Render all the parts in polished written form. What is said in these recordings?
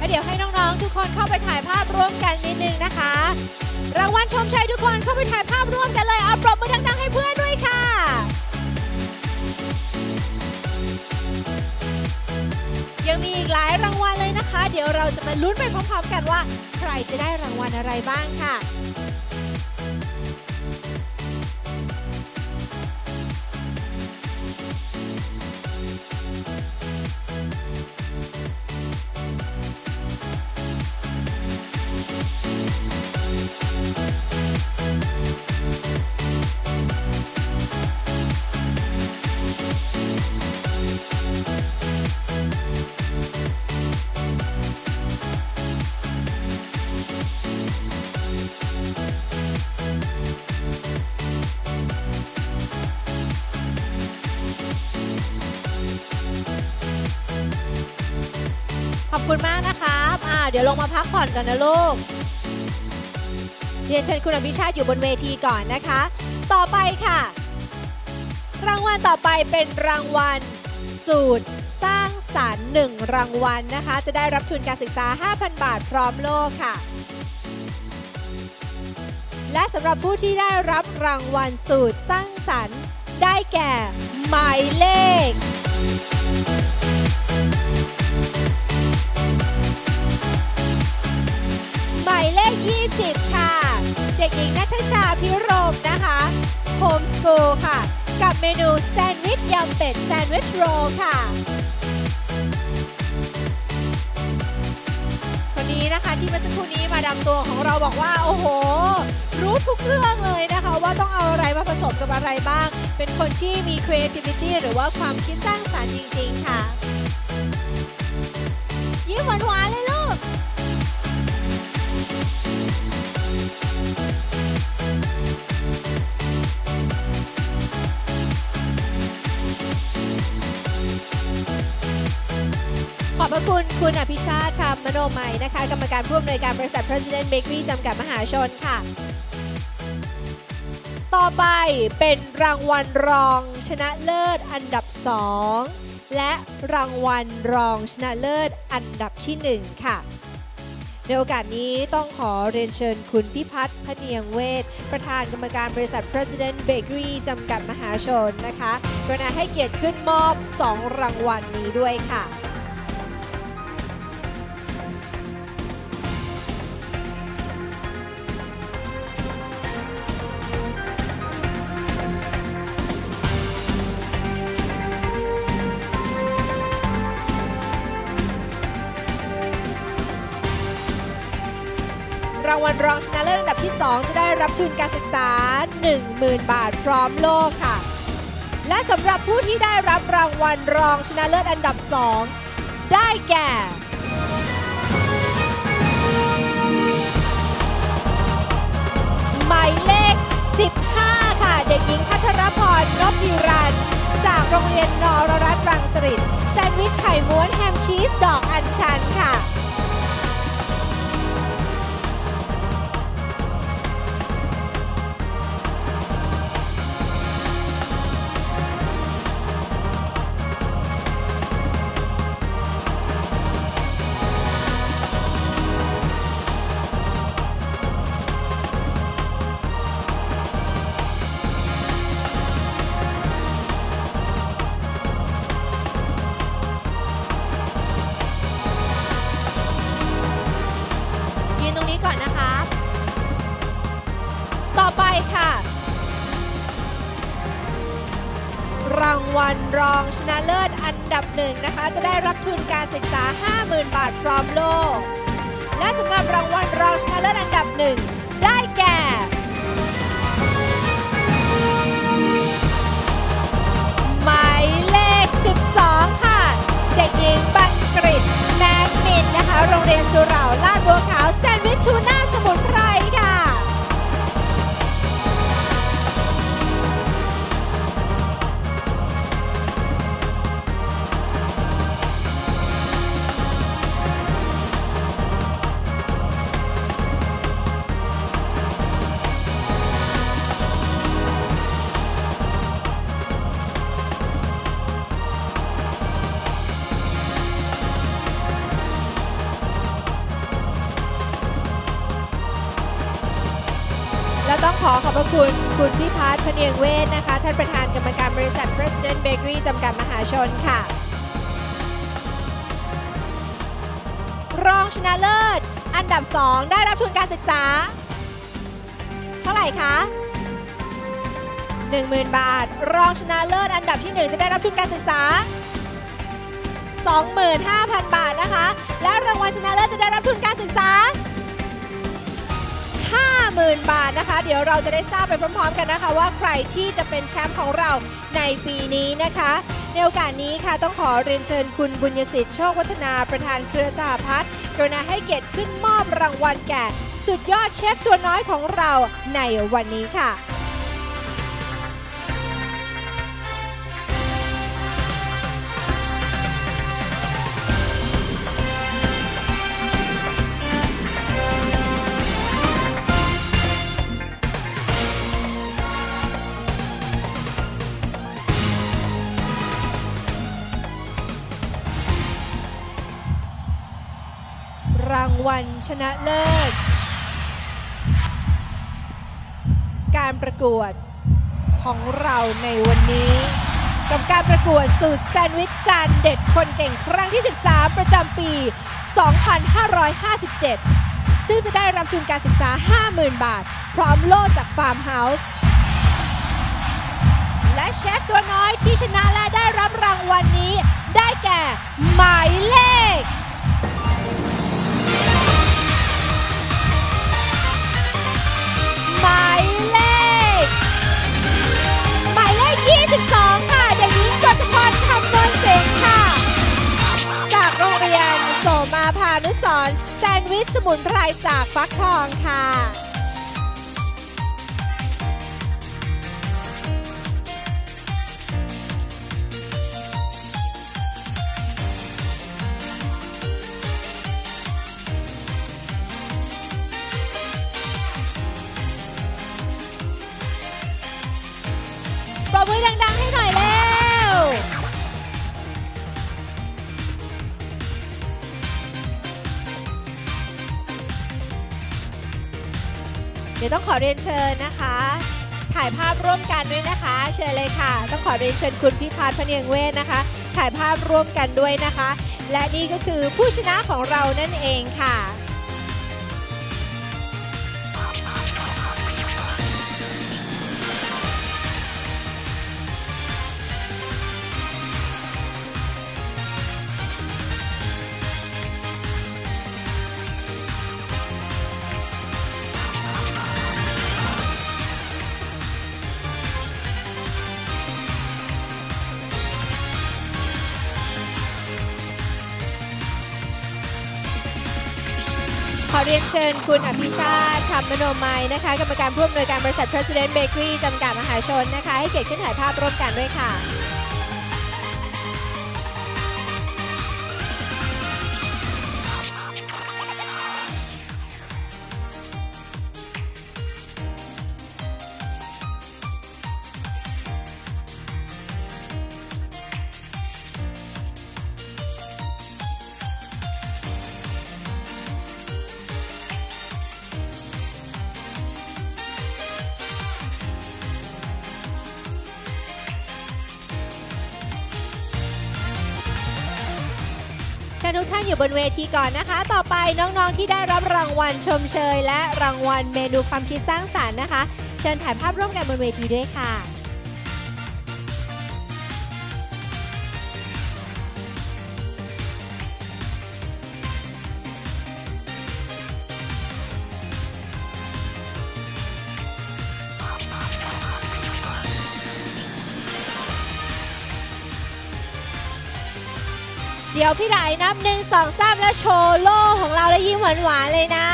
เดี๋ยวให้น้องๆทุกคนเข้าไปถ่ายภาพร่วมกันนิดนึงนะคะรางวัลชมชัยทุกคนเข้าไปถ่ายภาพร่วมกันเลยเอาปรบมือดังๆให้เพื่อนด้วยค่ะยังมีอีกหลายรางวัลเลยนะคะเดี๋ยวเราจะมาลุ้นไปพร้อมๆกันว่าใครจะได้รางวัลอะไรบ้างค่ะขอบคุณมากนะครับเดี๋ยวลงมาพักผ่อนก่อนนะลูกเรียนเชิญคุณอภิชาติอยู่บนเวทีก่อนนะคะต่อไปค่ะรางวัลต่อไปเป็นรางวัลสูตรสร้างสรรค์1รางวัลนะคะจะได้รับทุนการศึกษา 5,000 บาทพร้อมโล่ค่ะและสำหรับผู้ที่ได้รับรางวัลสูตรสร้างสรรค์ได้แก่หมายเลขหมายเลข20ค่ะเด็กหญิงณัฐชาพิรมนะคะโฮมสคูลค่ะกับเมนูแซนด์วิชยำเป็ดแซนด์วิชโรลค่ะคนนี้นะคะที่เมื่อสักครู่นี้มาดามตัวของเราบอกว่าโอ้โหรู้ทุกเรื่องเลยนะคะว่าต้องเอาอะไรมาผสมกับอะไรบ้างเป็นคนที่มี creativity หรือว่าความคิดสร้างสรรค์จริงๆค่ะยิ้มหวานๆเลยลูกขอบพระคุณคุณอภิชาติธรรมมโนมัยนะคะกรรมการผู้อำนวยการบริษัท President Bakery จำกัดมหาชนค่ะต่อไปเป็นรางวัลรองชนะเลิศอันดับ2และรางวัลรองชนะเลิศอันดับที่1ค่ะในโอกาสนี้ต้องขอเรียนเชิญคุณพิพัฒน์พเนียงเวชประธานกรรมการบริษัท President Bakery จำกัดมหาชนนะคะกรุณาให้เกียรติขึ้นมอบ2รางวัลนี้ด้วยค่ะรางวัลรองชนะเลิศอันดับที่2จะได้รับทุนการศึกษา 10,000 บาทพร้อมโล่ค่ะและสำหรับผู้ที่ได้รับรางวัลรองชนะเลิศอันดับ2ได้แก่หมายเลข15ค่ะเด็กหญิงภัทรพร นพพิรันจากโรงเรียนนรรัตน์รังสิตแซนด์วิชไข่ม้วนแฮมชีสดอกอัญชันค่ะรางวัลรองชนะเลิศอันดับ1นะคะจะได้รับทุนการศึกษา 50,000 บาทพร้อมโล่และสำหรับรางวัลรองชนะเลิศอันดับ1ได้แก่หมายเลข12ค่ะเด็กหญิงบัณกฤษแมนมินนะคะโรงเรียนสุเหร่าลาดบัวขาวแซนด์วิชทูน่าสมุนไพรค่ะขอบพระคุณคุณพิพัฒน์พเนียงเวชนะคะท่านประธานกรรมการบริษัท President Bakery จำกัดมหาชนค่ะรองชนะเลิศอันดับ 2 ได้รับทุนการศึกษาเท่าไหร่คะ 10,000 บาทรองชนะเลิศอันดับที่ 1 จะได้รับทุนการศึกษา 25,000 บาทนะคะและรางวัลชนะเลิศจะได้รับทุนการศึกษา 50,000 บาทนะคะเดี๋ยวเราจะได้ทราบไปพร้อมๆกันนะคะว่าใครที่จะเป็นแชมป์ของเราในปีนี้นะคะในโอกาสนี้ค่ะต้องขอเรียนเชิญคุณบุญยสิทธิ์โชควัฒนาประธานเครือสหพัฒน์กรุณาให้เกียรติขึ้นมอบรางวัลแก่สุดยอดเชฟตัวน้อยของเราในวันนี้ค่ะรางวัลชนะเลิศการประกวดของเราในวันนี้กับการประกวดสูตรแซนด์วิชจานเด็ดคนเก่งครั้งที่ 13 ประจำปี 2557 ซึ่งจะได้รับทุนการศึกษา 50,000 บาทพร้อมโล่จากฟาร์มเฮาส์และเชฟตัวน้อยที่ชนะและได้รับรางวัลนี้ได้แก่หมายเลข22 ค่ะเด็กหญิงกฤษพรคำนวณเสงค่ะจากโรงเรียนโสมาพานุสรณ์แซนด์วิชสมุนไพรจากฟักทองค่ะปรบมือดังๆให้หน่อยเร็วเดี๋ยวต้องขอเรียนเชิญนะคะถ่ายภาพร่วมกันด้วยนะคะเชิญเลยค่ะต้องขอเรียนเชิญคุณพิพัฒน์พเนียงเวชนะคะถ่ายภาพร่วมกันด้วยนะคะและนี่ก็คือผู้ชนะของเรานั่นเองค่ะขอเรียนเชิญคุณอภิชาติธรรมโนมัยนะคะกรรมการผู้อำนวยการบริษัท President Bakery จำกัดมหาชนนะคะให้เกียรติขึ้นถ่ายภาพร่วมกันด้วยค่ะเชิญทุกท่านอยู่บนเวทีก่อนนะคะต่อไปน้องๆที่ได้รับรางวัลชมเชยและรางวัลเมนูความคิดสร้างสรรค์นะคะเชิญถ่ายภาพร่วมกันบนเวทีด้วยค่ะเดี๋ยวพี่ไหลนับ1 2 3แล้วโชว์โล่ของเราแล้วยิ้มหวานๆเลยนะ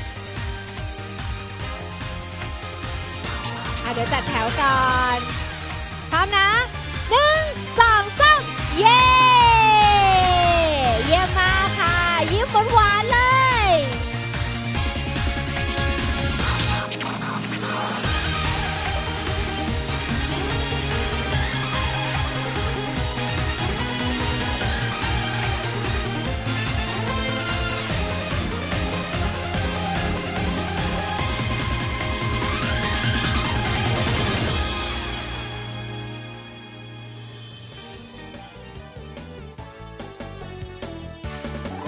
เดี๋ยวจัดแถวก่อนพร้อมนะ1 2 3เย้เยี่ยมมากค่ะยิ้มหวานๆเลย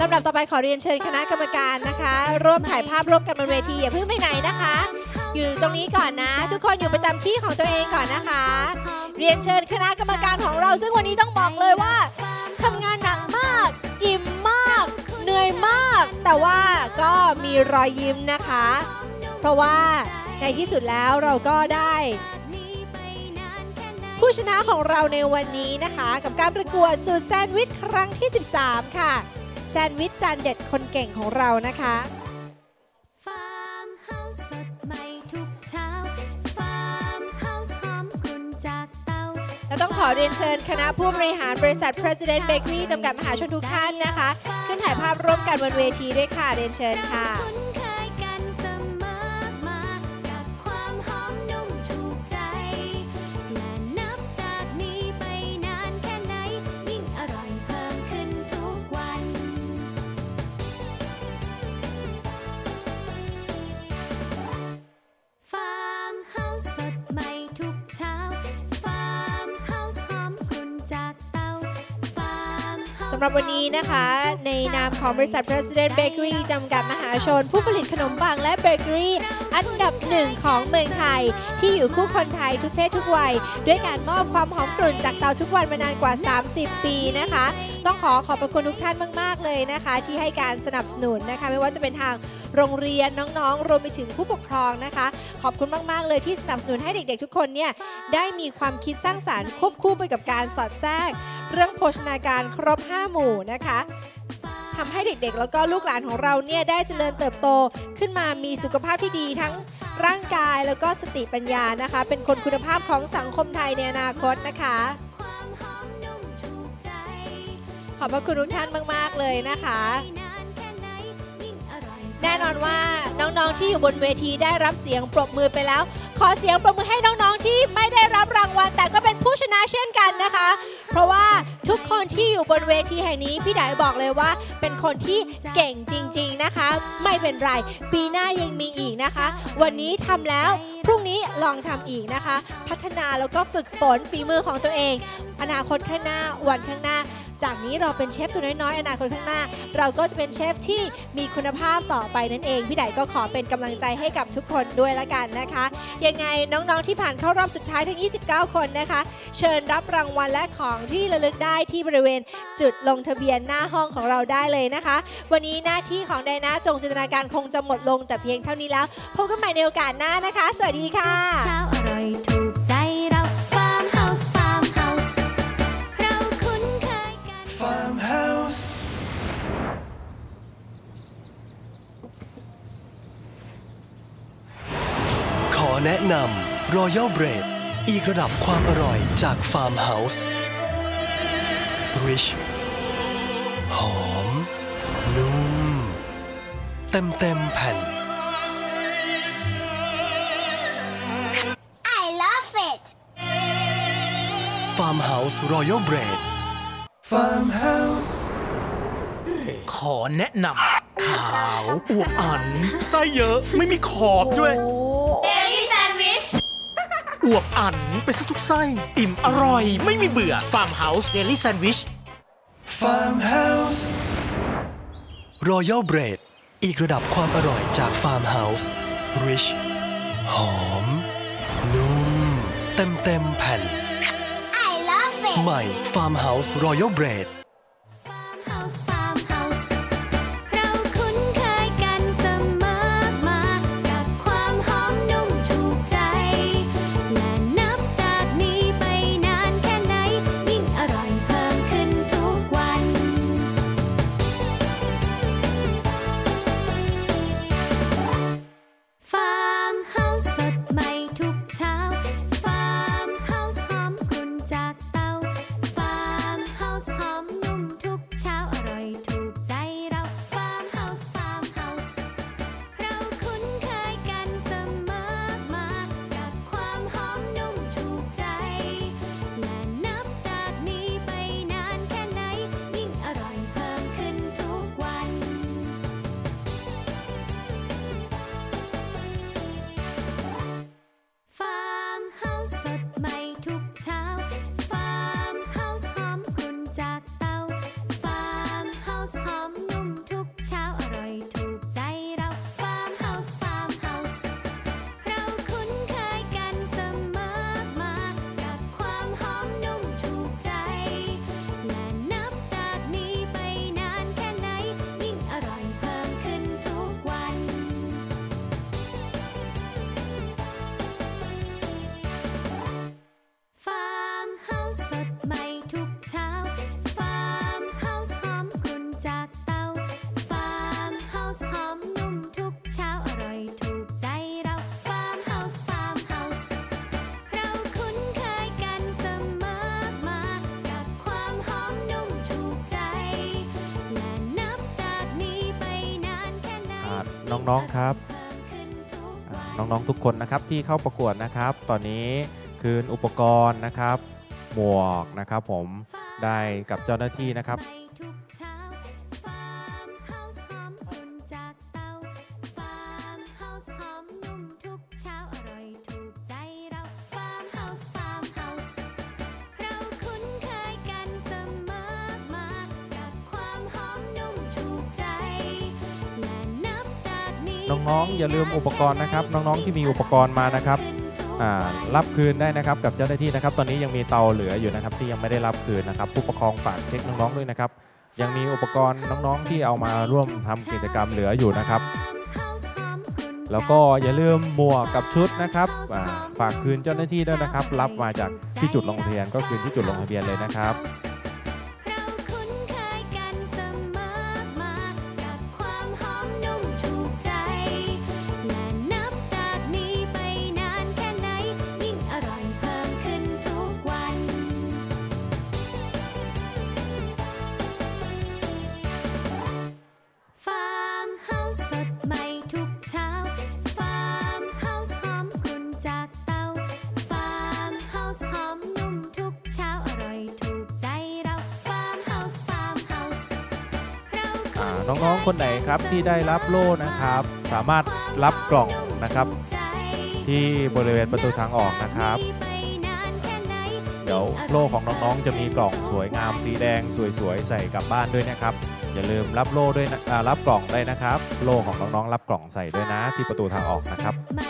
ลำดับต่อไปขอเรียนเชิญคณะกรรมการนะคะร่วมถ่ายภาพร่วมกันบนเวทีอย่าเพิ่งไปไหนนะคะอยู่ตรงนี้ก่อนนะทุกคนอยู่ประจำที่ของตัวเองก่อนนะคะเรียนเชิญคณะกรรมการของเราซึ่งวันนี้ต้องบอกเลยว่าทำงานหนักมากอิ่มมากเหนื่อยมากแต่ว่าก็มีรอยยิ้มนะคะเพราะว่าในที่สุดแล้วเราก็ได้ผู้ชนะของเราในวันนี้นะคะกับการประกวดสูตรแซนด์วิชครั้งที่13ค่ะแซนด์วิชจานเด็ดคนเก่งของเรานะคะและต้องขอเรียนเชิญคณะผู้บริหารบริษัท President Bakery จำกัดมหาชนทุกท่านนะคะขึ้นถ่ายภาพร่วมกันบนเวทีด้วยค่ะเรียนเชิญค่ะสำหรับวันนี้นะคะในนามของบริษัท President Bakery จำกัดมหาชนผู้ผลิตขนมปังและเบเกอรี่อันดับหนึ่งของเมืองไทยที่อยู่คู่คนไทยทุกเพศทุกวัยด้วยการมอบความหอมกรุ่นจากเตาทุกวันมานานกว่า30ปีนะคะต้องขอบพระคุณทุกท่านมากๆเลยนะคะที่ให้การสนับสนุนนะคะไม่ว่าจะเป็นทางโรงเรียนน้องๆรวมไปถึงผู้ปกครองนะคะขอบคุณมากๆเลยที่สนับสนุนให้เด็กๆทุกคนเนี่ยได้มีความคิดสร้างสรรค์ควบคู่ไปกับการสอดแทรกเรื่องโภชนาการครบ5หมู่นะคะทำให้เด็กๆแล้วก็ลูกหลานของเราเนี่ยได้เจริญเติบโตขึ้นมามีสุขภาพที่ดีทั้งร่างกายแล้วก็สติปัญญานะคะเป็นคนคุณภาพของสังคมไทยในอนาคตนะคะขอบพระคุณทุกท่านมากๆเลยนะคะแน่นอนว่าน้องๆที่อยู่บนเวทีได้รับเสียงปรบมือไปแล้วขอเสียงปรบมือให้น้องๆที่ไม่ได้รับรางวัลแต่ก็เป็นผู้ชนะเช่นกันนะคะเพราะว่าทุกคนที่อยู่บนเวทีแห่งนี้พี่ไดบอกเลยว่าเป็นคนที่เก่งจริงๆนะคะไม่เป็นไรปีหน้ายังมีอีกนะคะวันนี้ทำแล้วพรุ่งนี้ลองทำอีกนะคะพัฒนาแล้วก็ฝึกฝนฝีมือของตัวเองอนาคตข้างหน้าวันข้างหน้าจากนี้เราเป็นเชฟตัวน้อยๆอนาคตข้างหน้าเราก็จะเป็นเชฟที่มีคุณภาพต่อไปนั่นเองพี่ไดก็ขอเป็นกำลังใจให้กับทุกคนด้วยละกันนะคะยังไงน้องๆที่ผ่านเข้ารอบสุดท้ายทั้ง29คนนะคะเชิญรับรางวัลและของที่ระลึกได้ที่บริเวณจุดลงทะเบียนหน้าห้องของเราได้เลยนะคะวันนี้หน้าที่ของไดนาจงจินตนาการคงจะหมดลงแต่เพียงเท่านี้แล้วพบกันใหม่ในโอกาสหน้านะคะสวัสดีค่ะเช้าอร่อยถูกใจเรา Farmhouse Farmhouse เราคุ้นเคยกัน Farmhouse ขอแนะนำ Royal Bread อีกระดับความอร่อยจาก Farmhouse Rich หอมนุ่มเต็มแผ่น I love it Farmhouse Royal Bread Farmhouse ขอแนะนำขาวอวบอันไส้เยอะไม่มีขอบด้วยเดลี่แซนด์วิชอวบอันไปซะทุกไส้อิ่มอร่อยไม่มีเบื่อ Farmhouse Daily Sandwich Farmhouse Royal Bread อีกระดับความอร่อยจาก Farmhouse Rich หอมนุ่มเต็มแผ่น I love it ใหม่ Farmhouse Royal Bread เราคุ้นเคยกันเสมอมากับความหอมนุ่มถูกใจและนับจากนี้ไปนานแค่ไหนยิ่งอร่อยเพิ่มขึ้นทุกวัน Farmhouse สดใหม่ทุกเช้า Farmhouse หอมกลุ่นจากเตา Farmhouse หอมน้องๆครับน้องๆทุกคนนะครับที่เข้าประกวดนะครับตอนนี้คืนอุปกรณ์นะครับหมวกนะครับผมได้กับเจ้าหน้าที่นะครับน้องๆอย่าลืมอุปกรณ์นะครับน้องๆที่มีอุปกรณ์มานะครับรับคืนได้นะครับกับเจ้าหน้าที่นะครับตอนนี้ยังมีเตาเหลืออยู่นะครับที่ยังไม่ได้รับคืนนะครับผู้ปกครองฝากเช็คน้องๆด้วยนะครับยังมีอุปกรณ์น้องๆที่เอามาร่วมทำกิจกรรมเหลืออยู่นะครับแล้วก็อย่าลืมหมวกกับชุดนะครับฝากคืนเจ้าหน้าที่ด้วยนะครับรับมาจากที่จุดลงทะเบียนก็คืนที่จุดลงทะเบียนเลยนะครับน้องๆคนไหนครับที่ได้รับโล่นะครับสามารถรับกล่องนะครับที่บริเวณประตูทางออกนะครับเดี๋ยวโล่ของน้องๆจะมีกล่องสวยงามสีแดงสวยๆใส่กลับบ้านด้วยนะครับอย่าลืมรับโล่ด้วยรับกล่องได้นะครับโล่ของน้องๆรับกล่องใส่ด้วยนะที่ประตูทางออกนะครับ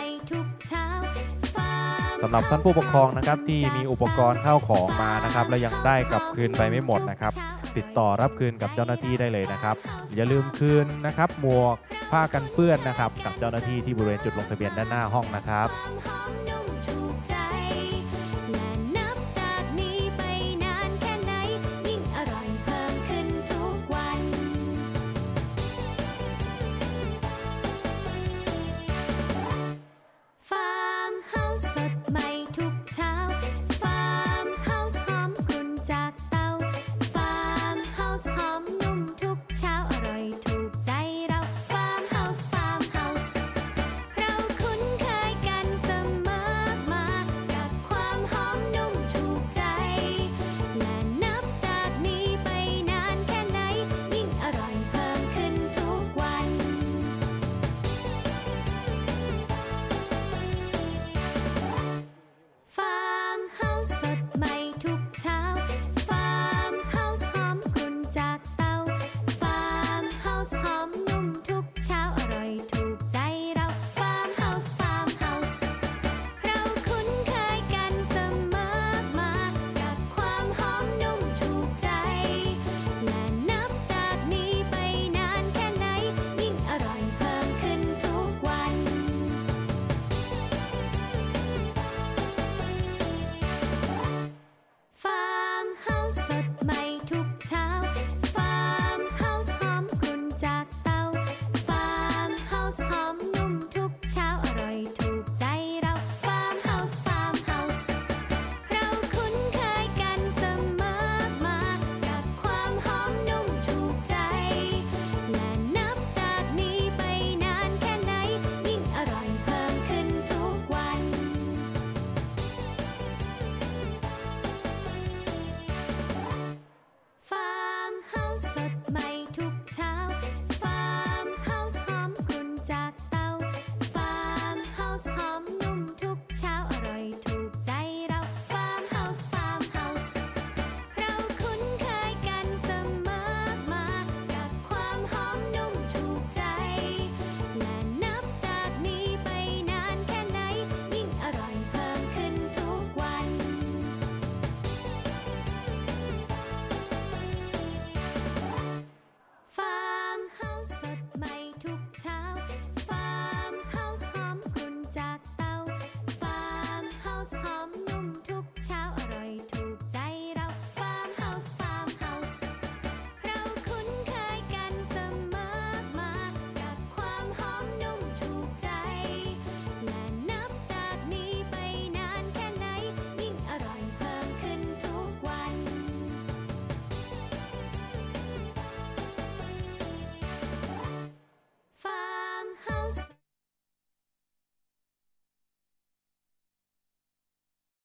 สำหรับท่านผู้ปกครองนะครับที่มีอุปกรณ์เข้าของมานะครับและยังได้กลับคืนไปไม่หมดนะครับติดต่อรับคืนกับเจ้าหน้าที่ได้เลยนะครับอย่าลืมคืนนะครับหมวกผ้ากันเปื้อนนะครับกับเจ้าหน้าที่ที่บริเวณจุดลงทะเบียนด้านหน้าห้องนะครับ